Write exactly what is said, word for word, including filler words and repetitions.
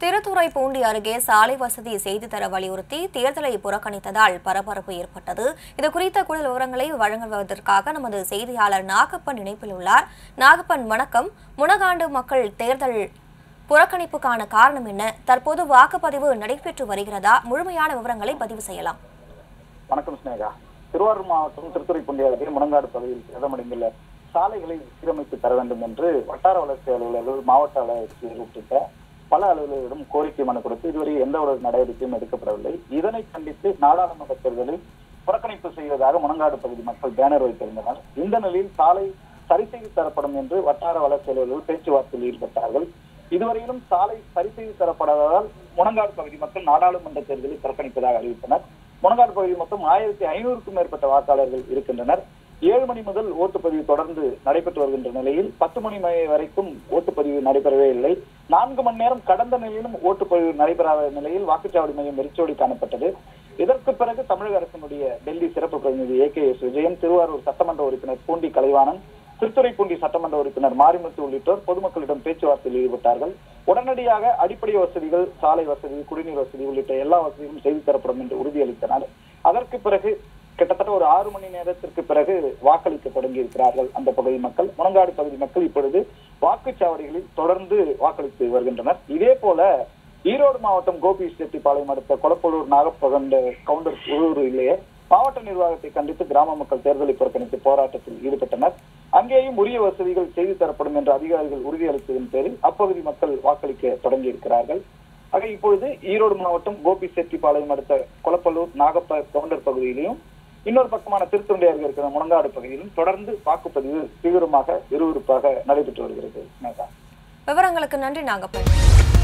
திருத்துறைப்பூண்டி அருகே சாலை வசதி செய்து தர வலியுறுத்தி தேர்தலை புறக்கணித்ததால் பரபரப்பு ஏற்பட்டது. இதுகுறித்த கூடுதல் விவரங்களை வழங்குவதற்காக நமது செய்தியாளர் நாகப்பன் இணைப்பில் உள்ளார். நாகப்பன், வணக்கம். முனகாண்டு மக்கள் தேர்தல் புறக்கணிப்புக்கான காரணம் என்ன? தற்போது வாக்குப்பதிவு நடைபெற்று வருகிறதா? முழுமையான விவரங்களை பதிவு செய்யலாம். வணக்கம் ஸ்னேகா. திருவாரூர் மாவட்டம் திருத்துறைப்பூண்டி அருகே முனங்காடு பகுதியில் சேதமடைந்துள்ள சாலைகளை சீரமைத்து தர வேண்டும் என்று வட்டார வளர்ச்சி அலுவலர்கள், மாவட்ட வளர்ச்சி உள்ளிட்ட பல அலுவலர்களிடம் கோரிக்கை மனு கொடுத்து இதுவரை எந்த ஒரு நடவடிக்கையும் எடுக்கப்படவில்லை. இதனை கண்டித்து நாடாளுமன்ற தேர்தலில் புறக்கணிப்பு செய்வதாக முனங்காடு பகுதி மக்கள் பேனர் வைத்திருந்தனர். இந்த நிலையில் சாலை சரி செய்து தரப்படும் என்று வட்டார வளர்ச்சி அலுவலர்கள் பேச்சுவார்த்தையில் ஈடுபட்டார்கள். இதுவரையிலும் சாலை சரி செய்து தரப்படாததால் முனங்காடு பகுதி மக்கள் நாடாளுமன்ற தேர்தலை புறக்கணிப்பதாக அறிவித்தனர். முனங்காடு பகுதி மொத்தம் ஆயிரத்தி ஐநூறுக்கும் மேற்பட்ட வாக்காளர்கள் இருக்கின்றனர். ஏழு மணி முதல் ஓட்டுப்பதிவு தொடர்ந்து நடைபெற்று வருகின்ற நிலையில் பத்து மணி வரைக்கும் ஓட்டுப்பதிவு நடைபெறவே இல்லை. நான்கு மணி நேரம் கடந்த நிலையிலும் ஓட்டுப்பதிவு நடைபெறாத நிலையில் வாக்குச்சாவடி மையம் வெறிச்சோடி காணப்பட்டது. இதற்கு பிறகு தமிழக அரசினுடைய டெல்லி சிறப்பு பிரதிநிதி A K S Vijayan, Thiruvarur சட்டமன்ற உறுப்பினர் பூண்டி கலைவாணன், திருத்துறைப்பூண்டி சட்டமன்ற உறுப்பினர் மாரிமுத்து உள்ளிட்டோர் பொதுமக்களிடம் பேச்சுவார்த்தையில் ஈடுபட்டார்கள். உடனடியாக அடிப்படை வசதிகள், சாலை வசதி, குடிநீர் வசதி உள்ளிட்ட எல்லா வசதிகளும் செய்து தரப்படும் என்று உறுதியளித்தனர். அதற்கு பிறகு கிட்டத்தட்ட ஒரு ஆறு மணி நேரத்திற்கு பிறகு வாக்களிக்க தொடங்கி இருக்கிறார்கள் அந்த பகுதி மக்கள். முனங்காடு பகுதி மக்கள் இப்பொழுது வாக்குச்சாவடிகளில் தொடர்ந்து வாக்களித்து வருகின்றனர். இதே போல ஈரோடு மாவட்டம் கோபி செட்டிப்பாளையம் அடுத்த கொளப்பலூர் நாகப்பகண்ட கவுண்டர் உள்ளூரிலேயே மாவட்ட நிர்வாகத்தை கண்டித்து கிராம மக்கள் தேர்தலை புறக்கணித்து போராட்டத்தில் ஈடுபட்டனர். அங்கேயும் உரிய வசதிகள் செய்து தரப்படும் என்று அதிகாரிகள் உறுதியளித்ததன் பேரில் அப்பகுதி மக்கள் வாக்களிக்க தொடங்கி இருக்கிறார்கள். ஆக இப்பொழுது ஈரோடு மாவட்டம் கோபி செட்டிப்பாளையம் அடுத்த கொளப்பலூர் நாகப்ப கவுண்டர் பகுதியிலையும் இன்னொரு பக்கமான திருத்துண்டி அருகே இருக்கிற முனங்காடு பகுதியிலும் தொடர்ந்து வாக்குப்பதிவு தீவிரமாக விறுவிறுப்பாக நடைபெற்று வருகிறது. விவரங்களுக்கு நன்றி நாகப்பன்.